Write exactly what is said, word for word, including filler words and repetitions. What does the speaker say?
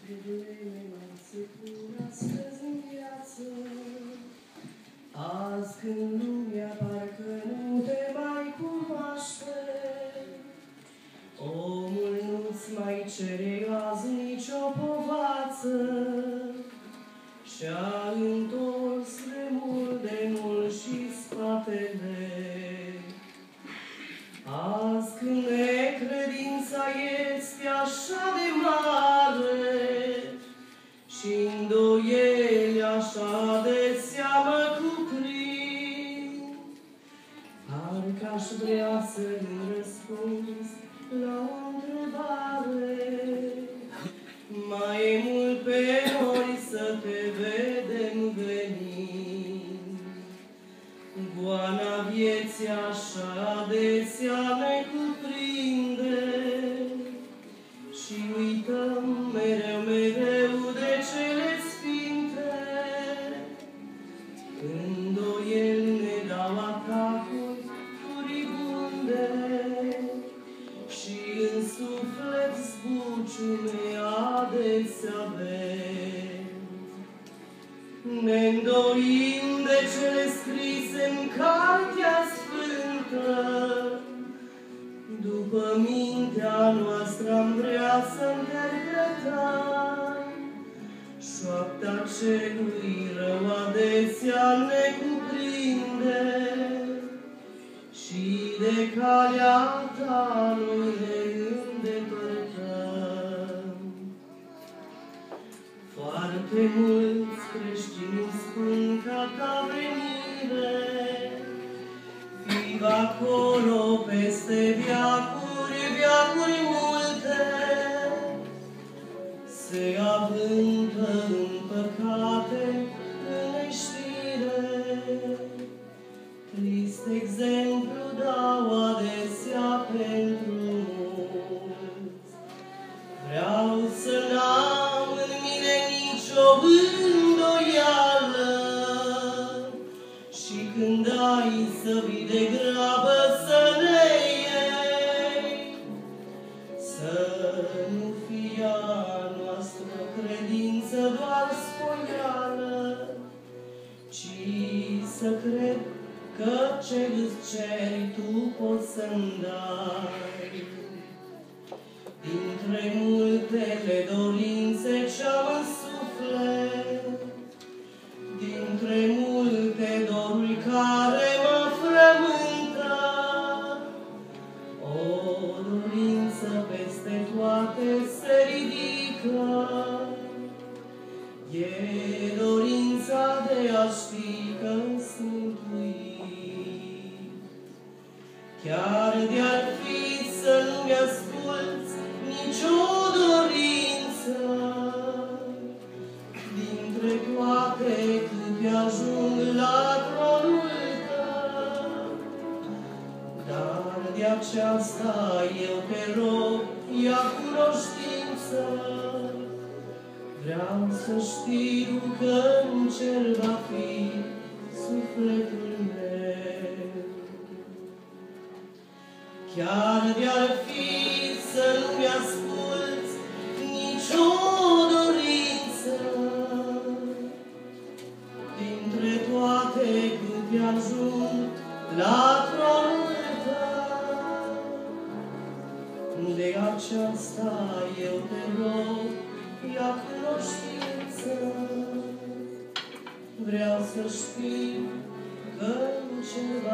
astăzi în viață. Azi când lumea parcă nu te mai cunoaște, omul nu-ți mai cere azi nicio povață, și-a întors de mult de mult și spatele. Azi când necredința este așa de mare și îndoieli așa de seamă cuprind, parcă-aș vrea să-mi răspunzi la o întrebare. Mai e mult pe noi să te vedem venind, goana vieții așa adesea ne cuprinde și uităm mereu, mereu de cele sfinte. Îndoieli ne dau atacuri furibunde și în suflet zbuciume adesea avem. Ne-ndoim de cele scrise în Cartea Sfântă, după mintea noastră am vrea să interpretăm. Șoapta celui rău adesea ne cuprinde și de calea ta noi ne îndepărtăm. Foarte mulți creștini spun că ta venire fii acolo peste veacuri, veacuri multe, se avântă în păcate, în neștire. Trist exemplu dau adesea pentru mulți. Vreau să n-am în mine nicio îndoială și când ai să vii degrabă să ne iei, să nu fie a noastră credință doar spoială, ci să cred că ce-ți ceri tu poți să-mi dai. Dintre multele dorințe ce-am în suflet, dintre multe doruri care mă frământă, o dorință peste toate se ridică. E dorința de a ști că-mi sunt mântuit. Chiar de-ar fi să nu-mi asculți nicio dorință, dintre toate câte ajung la tronul tău, dar de aceasta eu te rog, ia cunoștință. Vreau să știu că în cer va fi sufletul meu. Chiar de-ar fi să nu-mi asculți nicio dorință, dintre toate câte ajung la tronul tău, de aceasta eu te rog, ia cunoștință. Vreau să știu că în cer